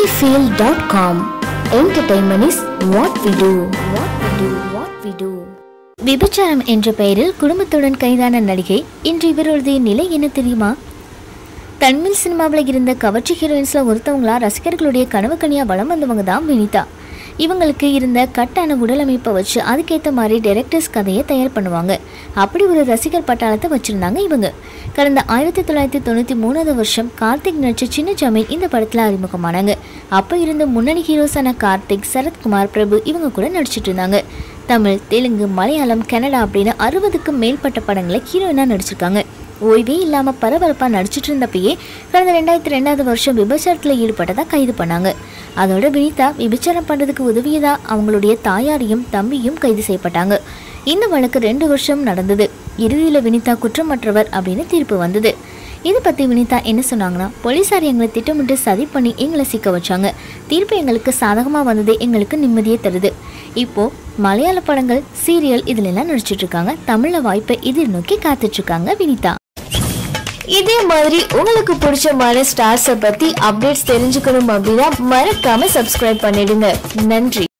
weefeel.com. Entertainment is what we do. What we do. விபச்சாரம் என்ற பெயரில் குடும்பத்துடன் கைதான நடிகை இன்று இவருடைய நிலை என்ன தெரியுமா? தமிழ் சினிமாவில் இருந்த கவர்ச்சி ஹீரோயின்ஸ்ல ஒருத்தவங்களா ரசிகர்களுடைய கனவு கனியா வளம் வந்தவங்க தான் வினிதா. இவங்களுக்கு இருந்த கட்டான உடல் அமைப்பை வச்சு அதுக்கேற்ற மாதிரி டைரக்டர்ஸ் கதையை தயார் பண்ணுவாங்க. அப்படி ஒரு ரசிகர் பட்டாளத்தை வச்சுருந்தாங்க இவங்க. கடந்த 1993 வருஷம் கார்த்திக் நடிச்ச சின்ன ஜமீன் இந்த படத்தில் அறிமுகமானாங்க. அப்போ இருந்த முன்னணி ஹீரோஸான கார்த்திக், சரத்குமார், பிரபு இவங்க கூட நடிச்சிட்டு இருந்தாங்க. தமிழ், தெலுங்கு, மலையாளம், கன்னடா அப்படின்னு 60க்கும் மேற்பட்ட படங்களை ஹீரோயினாக நடிச்சிருக்காங்க. ஓய்வே இல்லாமல் பரபரப்பாக நடிச்சிட்டு இருந்தப்பயே கடந்த 2002 வருஷம் விபச்சாரத்தில் ஈடுபட்டதாக கைது பண்ணாங்க. அதோட வினிதா விபச்சாரம் பண்ணுறதுக்கு உதவியதா அவங்களுடைய தாயாரையும் தம்பியும் கைது செய்யப்பட்டாங்க. இந்த வழக்கு 2 வருஷம் நடந்தது. இறுதியில் வினிதா குற்றமற்றவர் அப்படின்னு தீர்ப்பு வந்தது. இதை பற்றி வினிதா என்ன சொன்னாங்கன்னா, போலீஸார் எங்களை திட்டமிட்டு சதி பண்ணி எங்களை சிக்க வச்சாங்க. தீர்ப்பு எங்களுக்கு சாதகமாக வந்தது எங்களுக்கு நிம்மதியே தருது. இப்போது மலையாள படங்கள், சீரியல் இதிலெல்லாம் நடிச்சிட்டு இருக்காங்க. தமிழில் வாய்ப்பை எதிர்நோக்கி காத்துட்ருக்காங்க வினிதா. இதே மாதிரி உங்களுக்கு பிடிச்சமான ஸ்டார்ஸை பற்றி அப்டேட்ஸ் தெரிஞ்சுக்கணும் அப்படின்னா மறக்காம சப்ஸ்கிரைப் பண்ணிடுங்க. நன்றி.